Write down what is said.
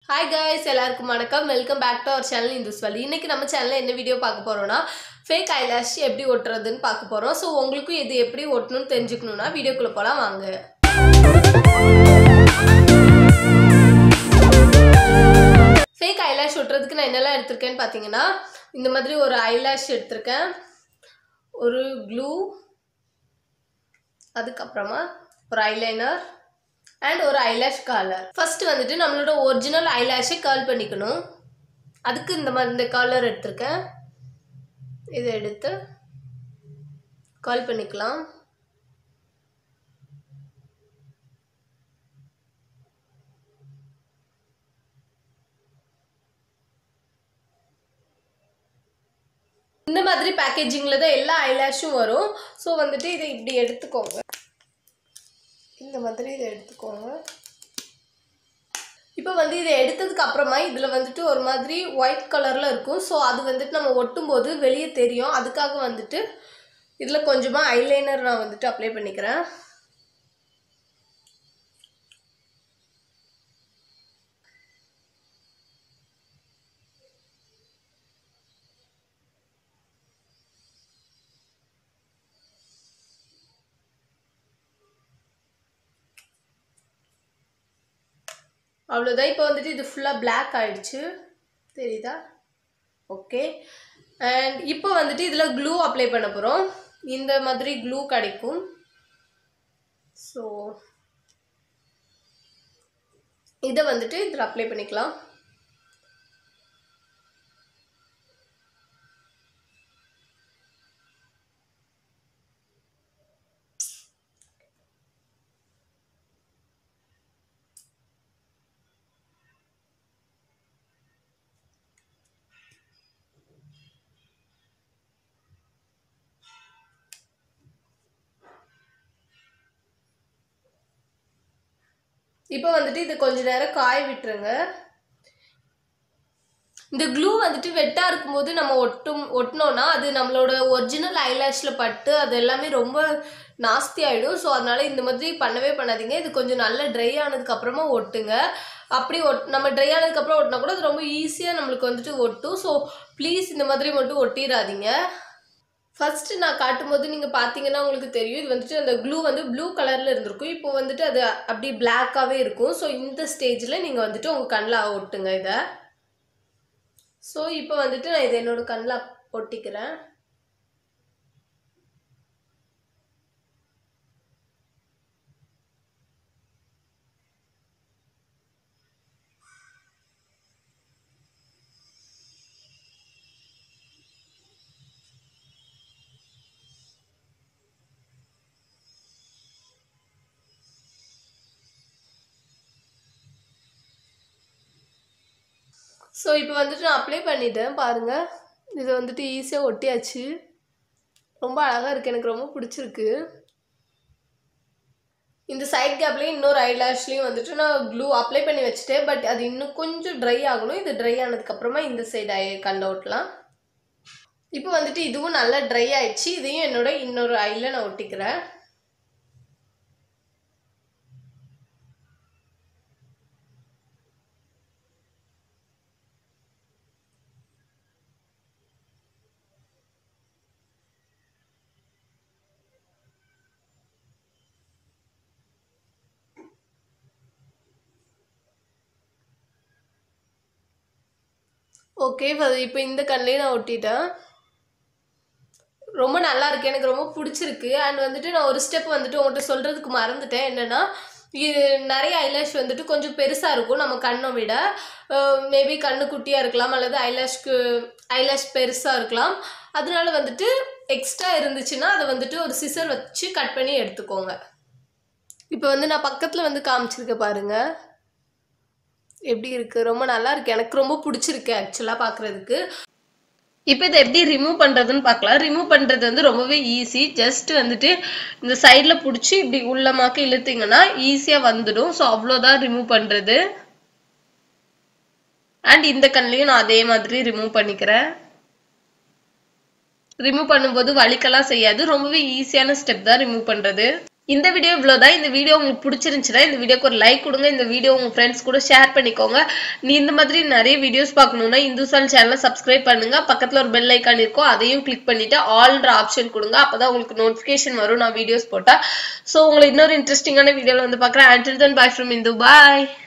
Hi guys, எல்லாருக்கும் வணக்கம். Welcome back to our channel Indhu'S. இன்னைக்கு நம்ம சேனல்ல என்ன வீடியோ பார்க்க போறோம்னா fake eyelash எப்படி ஒட்டுறதுன்னு பார்க்க போறோம். சோ உங்களுக்கு இது எப்படி ஒட்டணும்னு தெரிஞ்சுக்கணும்னா வீடியோக்குள்ள போலாம் வாங்க. fake eyelash ஒட்டுறதுக்கு நான் என்னெல்லாம் எடுத்துர்க்கேன்னு பாத்தீங்கன்னா இந்த மாதிரி ஒரு eyelash எடுத்துர்க்கேன். ஒரு glue அதுக்கு அப்புறமா ஒரு eyeliner and ஒரு eyelash curler. First வந்துட்டு நம்மளோட original eyelash curl பண்ணிக்கணும். அதுக்கு இந்த curler எடுத்துர்க்கேன். இதை எடுத்து curl பண்ணிக்கலாம். இந்த மாதிரி பேக்கேஜிங்ல தான் எல்லா eyelashம் வரும். சோ வந்துட்டு இதை இப்படி எடுத்துக்கோங்க. இந்த மாதிரி இதை எடுத்துக்கோங்க. இப்போ வந்து இதை எடுத்ததுக்கு அப்புறமா இதுல வந்துட்டு ஒரு மாதிரி ஒயிட் கலர்ல இருக்கும். சோ அது வந்துட்டு நம்ம ஒட்டும்போது வெளியே தெரியும். அதுக்காக வந்துட்டு இதுல கொஞ்சமா ஐலைனர் நான் வந்துட்டு அப்ளை பண்ணிக்கிறேன். அவ்வளவுதான். இப்போ வந்துட்டு இது ஃபுல்லா black ஆயிடுச்சு. தெரியுதா? ஓகே. and இப்போ வந்துட்டு இதுல glue அப்ளை பண்ண போறோம். இந்த மாதிரி glue கிடைக்கும். சோ இத வந்துட்டு இதுல அப்ளை பண்ணிக்கலாம். இப்போ வந்துட்டு இது கொஞ்ச நேரம் காய விட்டுருங்க. இந்த glue வந்துட்டு வெட்டா இருக்கும்போது நம்ம ஒட்டனோம்னா அது நம்மளோட ஒரிஜினல் ஐலாஷ்ல பட்டு அது எல்லாமே ரொம்ப நாஸ்தி ஆயிடும். சோ அதனால இந்த மாதிரி பண்ணவே பண்ணாதீங்க. இது கொஞ்சம் நல்லா ட்ரை ஆனதுக்கு அப்புறமா ஒட்டுங்க. அப்படி நம்ம ட்ரை ஆனதுக்கு அப்புறம் ஒட்டினா கூட அது ரொம்ப ஈஸியா நமக்கு வந்துட்டு ஒட்டும். சோ ப்ளீஸ் இந்த மாதிரி மட்டும் ஒட்டிராதீங்க. ஃபர்ஸ்ட் நான் காட்டும்போது நீங்க பாத்தீங்கன்னா உங்களுக்கு தெரியும். இது வந்துட்டு அந்த glue வந்து ப்ளூ கலர்ல இருந்திருக்கும். இப்போ வந்துட்டு அது அப்படி பிளாக்காவே இருக்கும். சோ இந்த ஸ்டேஜ்ல நீங்க வந்துட்டு உங்க கண்ணுல ஒட்டுங்க இத. சோ இப்போ வந்துட்டு நான் இத என்னோட கண்ணுல ஒட்டிக்கிறேன். சோ இப்போ வந்துட்டு நான் அப்ளை பண்ணிட்டேன் பாருங்க. இது வந்துட்டு ஈஸியா ஒட்டியாச்சு. ரொம்ப அழகா இருக்கு. எனக்கு ரொம்ப பிடிச்சிருக்கு. இந்த சைடு கேப்லயும் இன்னொரு ஐலாஷ்லயும் வந்துட்டு நான் glue அப்ளை பண்ணி வச்சிட்டேன். பட் அது இன்னும் கொஞ்சம் ட்ரை ஆகணும். இது ட்ரை ஆனதுக்கு அப்புறமா இந்த சைடு கண்ட ஒட்டலாம். இப்போ வந்துட்டு இதுவும் நல்லா ட்ரை ஆயிடுச்சு. இதையும் என்னோட இன்னொரு ஐல நான் ஒட்டிக்கிறேன். ஓகே, இப்போ இந்த கண்ணிலே நான் ஒட்டிட்டேன். ரொம்ப நல்லா இருக்கு. எனக்கு ரொம்ப பிடிச்சிருக்கு. அண்ட் வந்துட்டு நான் ஒரு ஸ்டெப் வந்துட்டு உங்கள்கிட்ட சொல்றதுக்கு மறந்துட்டேன். என்னன்னா இது நிறைய ஐலாஷ் வந்துட்டு கொஞ்சம் பெருசா இருக்கும் நம்ம கண்ணை விட. மேபி கண்ணு குட்டியா இருக்கலாம் அல்லது ஐலாஷ் பெருசா இருக்கலாம். அதனால வந்துட்டு எக்ஸ்ட்ரா இருந்துச்சுன்னா அதை வந்துட்டு ஒரு சிசர் வச்சு கட் பண்ணி எடுத்துக்கோங்க. இப்போ வந்து நான் பக்கத்துல வந்து காமிச்சிருக்கேன் பாருங்க. எப்படி இருக்கு? ரொம்ப நல்லா இருக்கு. எனக்கு ரொம்ப பிடிச்சிருக்கு ஆக்சுவலா பாக்குறதுக்கு. இப்போ இதை எப்படி ரிமூவ் பண்றதுன்னு பார்க்கலாம். ரிமூவ் பண்றது வந்து ரொம்பவே ஈஸி. ஜஸ்ட் வந்துட்டு இந்த சைட்ல பிடிச்சி இப்படி உள்ளமாக்க இழுத்தீங்கன்னா ஈஸியா வந்துடும். ஸோ அவ்வளோதான் ரிமூவ் பண்றது. அண்ட் இந்த கண்ணிலையும் நான் அதே மாதிரி ரிமூவ் பண்ணிக்கிறேன். ரிமூவ் பண்ணும்போது வலிக்கலாம் செய்யாது. ரொம்பவே ஈஸியான ஸ்டெப் தான் ரிமூவ் பண்றது. இந்த வீடியோ இவ்வளவுதான். இந்த வீடியோ உங்களுக்கு பிடிச்சிருந்துச்சுன்னா இந்த வீடியோக்கு ஒரு லைக் கொடுங்க. இந்த வீடியோ உங்க ஃப்ரெண்ட்ஸ் கூட ஷேர் பண்ணிக்கோங்க. நீ இந்த மாதிரி நிறைய வீடியோஸ் பார்க்கணும்னா இந்துசான் சேனலை சப்ஸ்கிரைப் பண்ணுங்க. பக்கத்துல ஒரு பெல் ஐக்கான் இருக்கும், அதையும் கிளிக் பண்ணிட்டு ஆல்ன்ற ஆப்ஷன் கொடுங்க. அப்பதான் உங்களுக்கு நோட்டிபிகேஷன் வரும் நான் வீடியோஸ் போட்டா. சோ உங்களை இன்னொரு இன்ட்ரெஸ்டிங்கான வீடியோல வந்து பாக்குறேன். Until then, bye from Indhu. Bye.